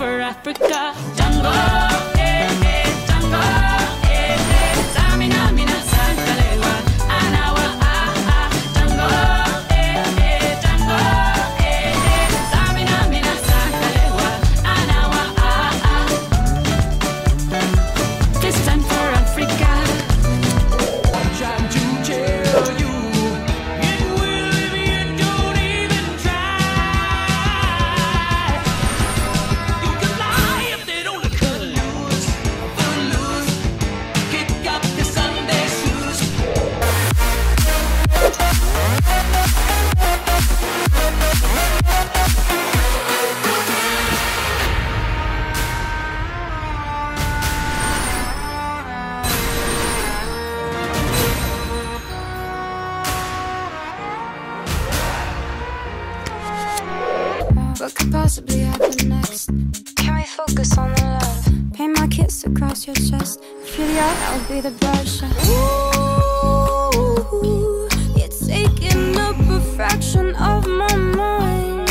for Africa. Django, Django, Samina, Mina, Sankalewa, Anawa, Django, Django, Samina, Mina, Sankalewa, Anawa, This time for Africa. I'm trying to tell you, it will if you don't even try. You can lie if they don't cut loose, footloose. Kick up your Sunday shoes. What could possibly happen next? Can we focus on the love? Paint my kiss across your chest. If you're the art, I'll be the brush. Ooh, you're taking up a fraction of my mind.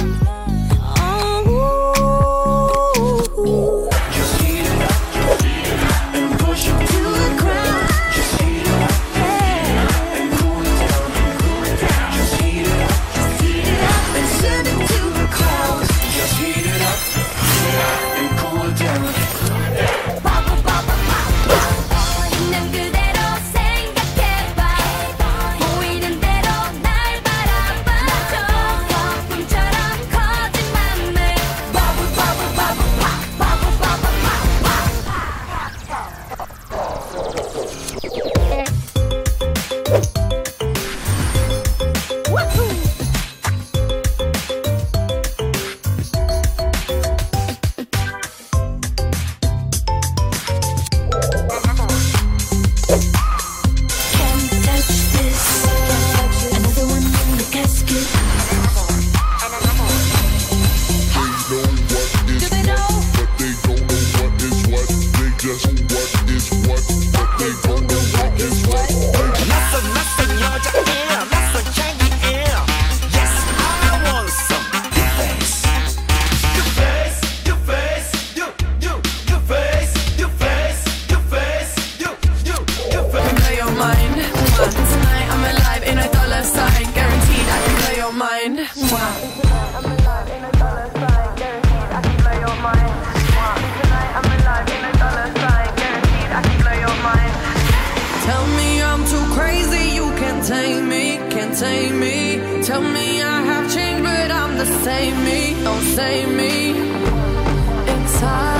Oh, Just heat it up and push it to the ground. Just heat it up and cool it down. Just heat it up and send it to the clouds. Just heat it up and cool it down. 있는 그대로 생각해봐. 보이는 대로 날 바라봐. 거품처럼 거짓말을. Bubble, bubble, bubble, pop, bubble, bubble, pop, Can't touch this. Another one in the casket. Do they know? But they don't know what is what. They just know what is what. But they don't know what is what. 낯선 여자애야 낯선 향기애야 Yes I want some your face Your face, your face, your face, your face, your face, your face. Blow your mind. Tonight I'm alive in a dollar sign. Guaranteed I can blow your mind. Tonight I'm alive in a dollar sign. Guaranteed I can blow your mind. Tonight I'm alive in a dollar sign. Guaranteed I can blow your mind. Tell me I'm too crazy, you can't tame me, can't tame me. Tell me I have changed, but I'm the same me, don't save me. Inside